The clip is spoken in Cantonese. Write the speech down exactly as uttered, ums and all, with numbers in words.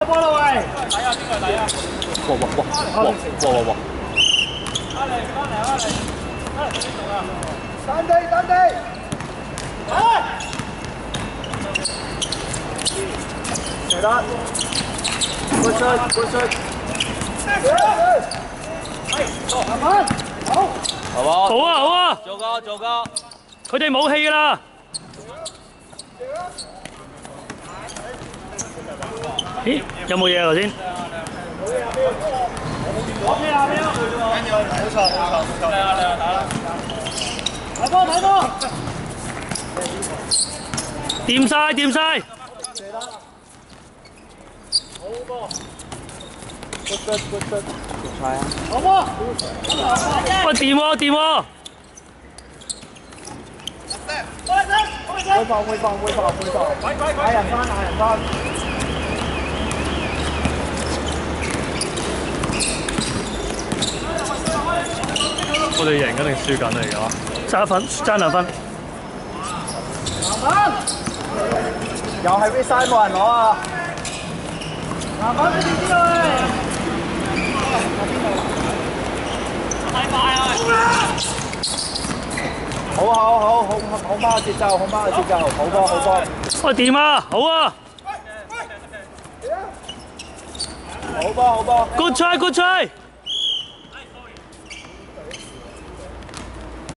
波啦喂！ 嚟啊！邊個嚟啊？ 哇哇哇哇哇哇哇！ 翻嚟翻嚟翻嚟！翻嚟邊度啊？ 單地單地！嚟！嚟啦 ！Good shot，good shot。係，慢慢，好。 好冇？ 好啊好啊！ 做個做個。 佢哋冇氣㗎啦。 咦？有冇嘢啊頭先？ 我邊啊邊啊！跟住冇錯冇錯冇錯，嚟啊嚟啊打啦！睇波睇波！ 掂晒掂晒！ 好波 ！good good good good， 係啊！好波！ 喂掂喎掂喎！ 會放會放會放會放，嗌人翻嗌人翻。 我哋贏緊定輸緊啊？而家爭一分，爭兩分。 慢慢，又係 resign 冇人攞啊！慢慢啲啲去。太快啊！好好好好好翻個節奏，好翻個節奏，好波好波。 喂掂啊！好啊！ 好波好波。 Good try good try。